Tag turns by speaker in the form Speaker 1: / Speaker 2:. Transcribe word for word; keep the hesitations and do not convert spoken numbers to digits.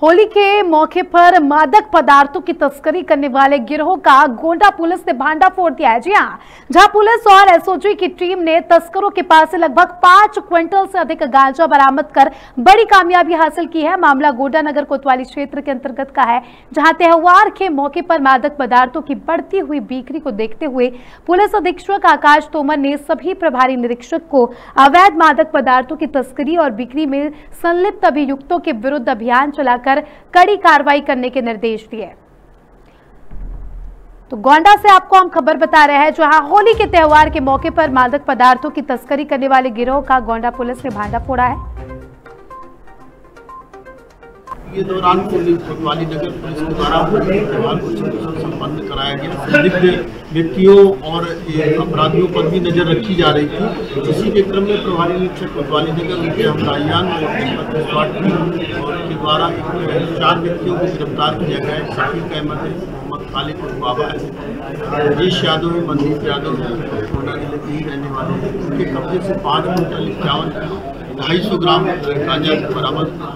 Speaker 1: होली के मौके पर मादक पदार्थों की तस्करी करने वाले गिरोह का गोंडा पुलिस ने भांडाफोड़ दिया है। जी हां, जहां पुलिस और एसओजी की टीम ने तस्करों के पास से लगभग पांच क्विंटल से अधिक गांजा बरामद कर बड़ी कामयाबी हासिल की है। मामला गोंडा नगर कोतवाली क्षेत्र के अंतर्गत का है, जहां त्योहार के मौके पर मादक पदार्थों की बढ़ती हुई बिक्री को देखते हुए पुलिस अधीक्षक आकाश तोमर ने सभी प्रभारी निरीक्षक को अवैध मादक पदार्थों की तस्करी और बिक्री में संलिप्त अभियुक्तों के विरुद्ध अभियान चलाकर कड़ी कार्रवाई करने के निर्देश दिए। तो गोंडा से आपको हम खबर बता रहे हैं, जहां होली के त्योहार के मौके पर मादक पदार्थों की तस्करी करने वाले गिरोह का गोंडा पुलिस ने भांडा फोड़ा है।
Speaker 2: ये दौरान कोतवाली नगर पुलिस के द्वारा त्योहार को सकुशल संपन्न कराया गया। संदिग्ध व्यक्तियों और अपराधियों पर भी नजर रखी जा रही थी। इसी के क्रम में प्रभारी निरीक्षक कोतवाली नगर उनके हमलायान और के द्वारा चार व्यक्तियों को गिरफ्तार किया गया है। शफीक अहमद है, मोहम्मद खालिद और बाबा है, राजेश यादव है, मनदीप यादव है, गोंडा जिले के ही रहने वाले हैं। उनके कब्जे से पाँच क्विंटल इक्यावन किलो ढाई सौ ग्राम गांजा बरामद